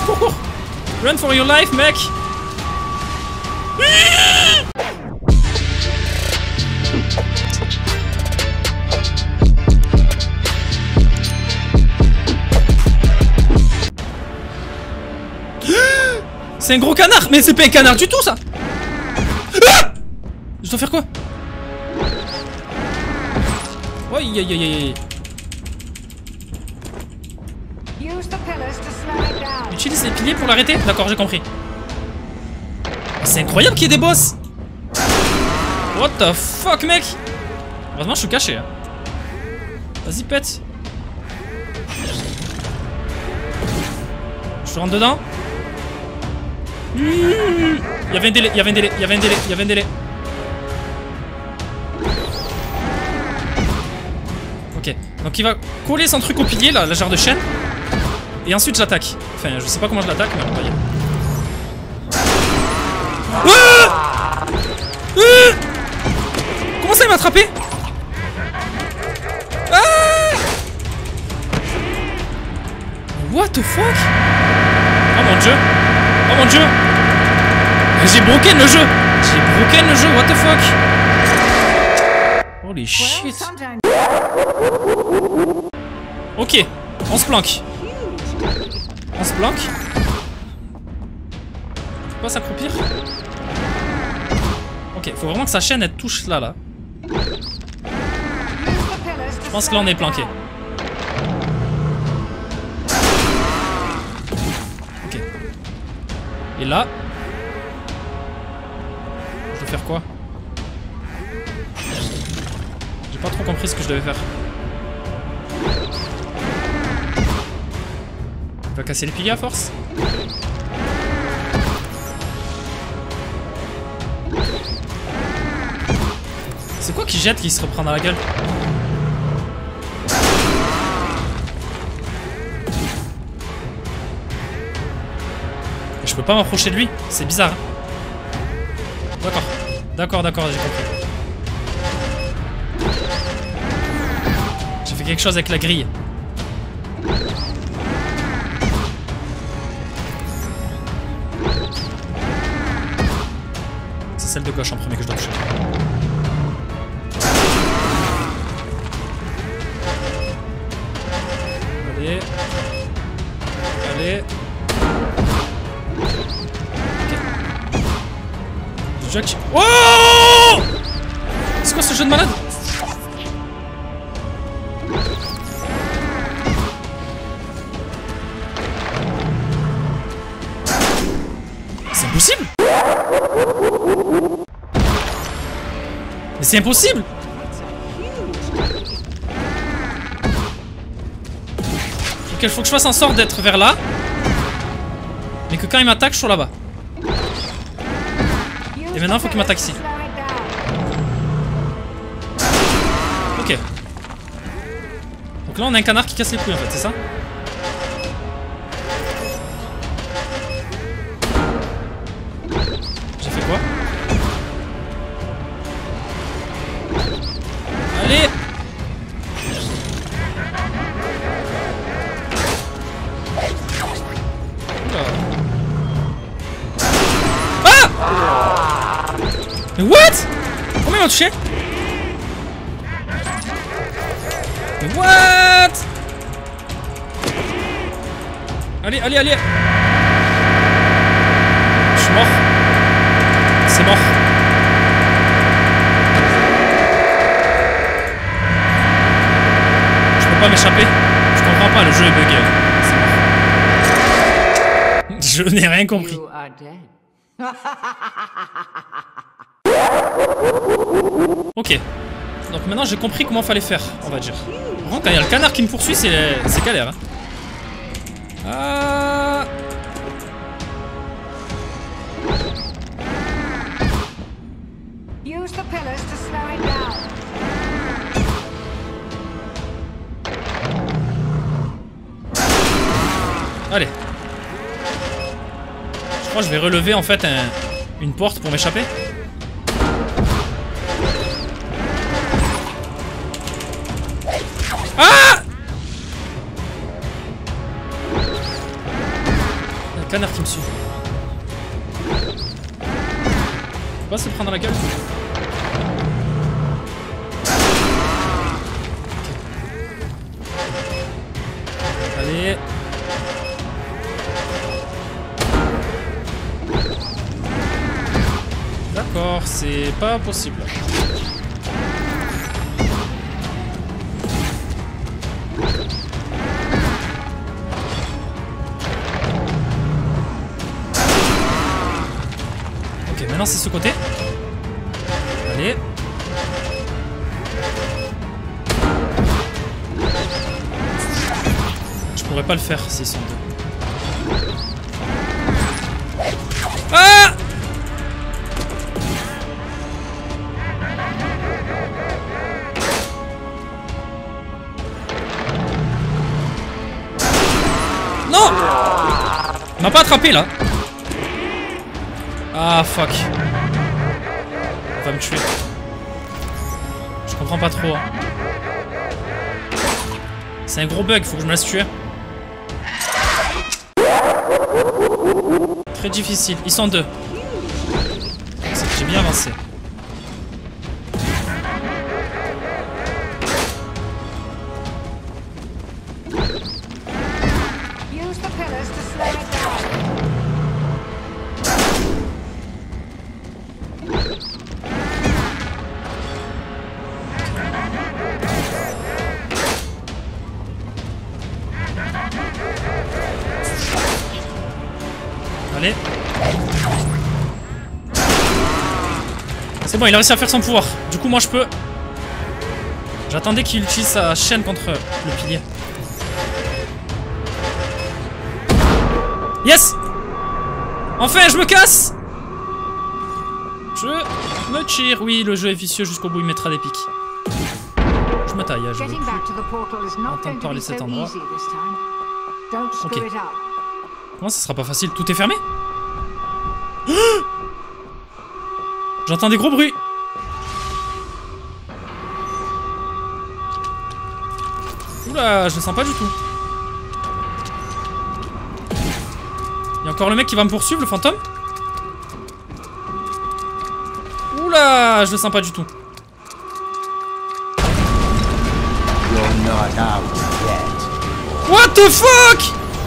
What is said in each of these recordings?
cours, cours. Run for your life, mec. C'est un gros canard, mais c'est pas un canard du tout ça. Ah, je dois faire quoi? Aïe aïe aïe aïe. Utilise les piliers pour l'arrêter? D'accord, j'ai compris. C'est incroyable qu'il y ait des boss. What the fuck, mec? Heureusement je suis caché. Hein. Vas-y, pète. Je rentre dedans. Il y avait un délai, il y avait un délai, il y avait un délai, il y avait un délai. Ok, donc il va coller son truc au pilier, là, la jarre de chaîne. Et ensuite je l'attaque. Enfin, je sais pas comment je l'attaque, mais on va y aller. Ah, comment ça il m'a attrapé? Ah, what the fuck? Oh mon dieu. Oh mon dieu. J'ai broken le jeu. J'ai broken le jeu, what the fuck. Holy shit. Ok, on se planque. On se planque. Faut pas s'accroupir. Ok, faut vraiment que sa chaîne elle touche là, là. Je pense que là on est planqué. Ok. Et là, je dois faire quoi? J'ai pas trop compris ce que je devais faire. Il va casser les piliers à force. C'est quoi qui jette qui se reprend dans la gueule? Je peux pas m'approcher de lui, c'est bizarre. Hein. D'accord, d'accord, d'accord, j'ai compris. J'ai fait quelque chose avec la grille. C'est celle de gauche en premier que je dois toucher. Allez. Allez. Ok. Oh! C'est quoi ce jeu de malade? C'est impossible! Mais c'est impossible! Ok, il faut que je fasse en sorte d'être vers là. Mais que quand il m'attaque, je suis là-bas. Et maintenant, il faut qu'il m'attaque ici. Ok. Donc là, on a un canard qui casse les couilles en fait, c'est ça? J'ai fait quoi? Allez! Mais what? Combien il m'a touché? Mais what? Allez, allez, allez. Je suis mort. C'est mort. Je peux pas m'échapper. Je comprends pas, le jeu est bugué. C'est mort. Je n'ai rien compris. Ok. Donc maintenant j'ai compris comment fallait faire, on va dire. Vraiment, quand il y a le canard qui me poursuit, c'est galère. Hein. Allez. Je crois que je vais relever en fait une porte pour m'échapper. Ah! Le canard qui me suit. Faut pas se prendre dans la gueule. Allez. D'accord, c'est pas possible. Ok, maintenant c'est ce côté. Allez. Je pourrais pas le faire s'ils sont deux. Ah! Non! Il m'a pas attrapé là. Ah fuck. Il va me tuer. Je comprends pas trop. C'est un gros bug, faut que je me laisse tuer. Très difficile, ils sont deux. C'est que j'ai bien avancé. Allez. C'est bon, il a réussi à faire son pouvoir. Du coup, moi, je peux... J'attendais qu'il utilise sa chaîne contre le pilier. Yes! Enfin, je me casse! Je me tire. Oui, le jeu est vicieux jusqu'au bout, il mettra des pics. Je me taille, je veux plus entendre parler de cet endroit. Ok. Comment ça sera pas facile? Tout est fermé? J'entends des gros bruits. Oula, je le sens pas du tout. Il y a encore le mec qui va me poursuivre, le fantôme. Oula, je le sens pas du tout. What the fuck?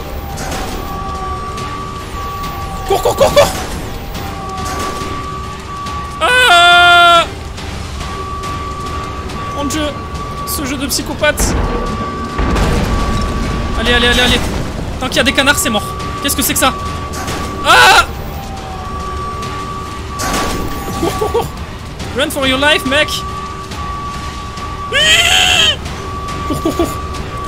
Cours, cours, cours, cours! Ah! Mon dieu! Ce jeu de psychopathe! Allez, allez, allez, allez! Tant qu'il y a des canards, c'est mort. Qu'est-ce que c'est que ça? Ah! Cours, cours, cours! Run for your life, mec! Cours, cours, cours!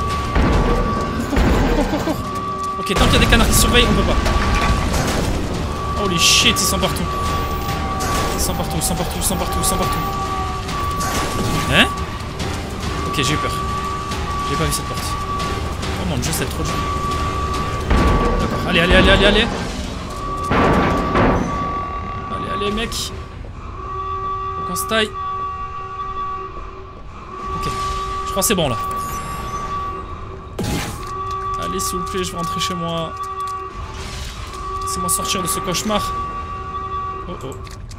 Cours, cours, cours! Ok, tant qu'il y a des canards qui surveillent, on peut pas. Holy shit, ils sont partout. Ils sont partout, ils sont partout, ils sont partout, ils sont partout. Hein? Ok, j'ai eu peur. J'ai pas vu cette porte. Oh mon dieu, c'est trop dur. D'accord, allez, allez, allez, allez, allez. Allez, allez, mec. Faut qu'on se taille. Ok, je crois que c'est bon là. Allez, s'il vous plaît, je vais rentrer chez moi. Laissez-moi sortir de ce cauchemar. Oh oh.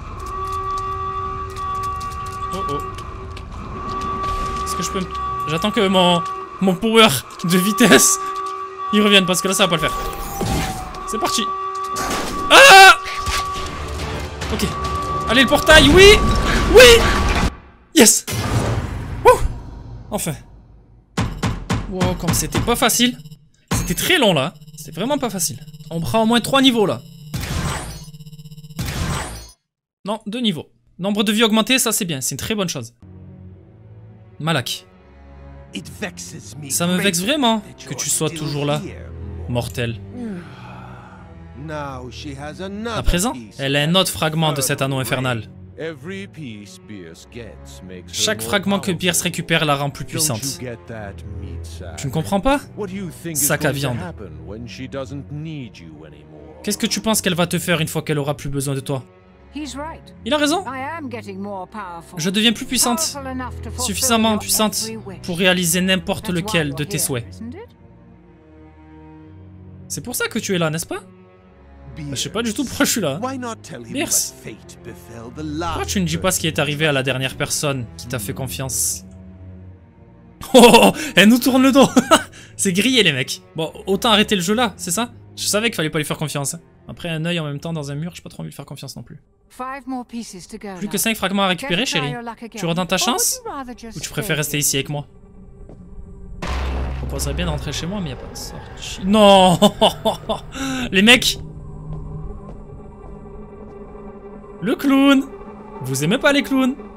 Oh oh. Est-ce que je peux me... J'attends que mon power de vitesse il revienne parce que là ça va pas le faire. C'est parti. Ah! Ok. Allez le portail, oui! Oui! Yes! Wouh! Enfin. Wow, comme c'était pas facile. C'était très long là. C'était vraiment pas facile. On prend au moins 3 niveaux là. Non, 2 niveaux. Nombre de vies augmenté, ça c'est bien, c'est une très bonne chose. Malak. Ça me vexe vraiment que tu sois toujours là, mortel. À présent, elle a un autre fragment de cet anneau infernal. Chaque fragment que Pierce récupère la rend plus puissante. Tu ne comprends pas? Sac à viande. Qu'est-ce que tu penses qu'elle va te faire une fois qu'elle aura plus besoin de toi? Il a raison. Je deviens plus puissante. Suffisamment puissante pour réaliser n'importe lequel de tes souhaits. C'est pour ça que tu es là, n'est-ce pas? Je sais pas du tout pourquoi je suis là. Beers. Pourquoi tu ne dis pas ce qui est arrivé à la dernière personne qui t'a fait confiance? Oh, elle nous tourne le dos. C'est grillé les mecs. Bon, autant arrêter le jeu là, c'est ça? Je savais qu'il fallait pas lui faire confiance. Après un œil en même temps dans un mur, j'ai pas trop envie de faire confiance non plus. Plus que 5 fragments à récupérer, chérie. Tu retentes ta chance? Ou tu préfères rester ici avec moi? Je proposerais bien de rentrer chez moi, mais y a pas de sortie. Non. Les mecs. Le clown. Vous aimez pas les clowns?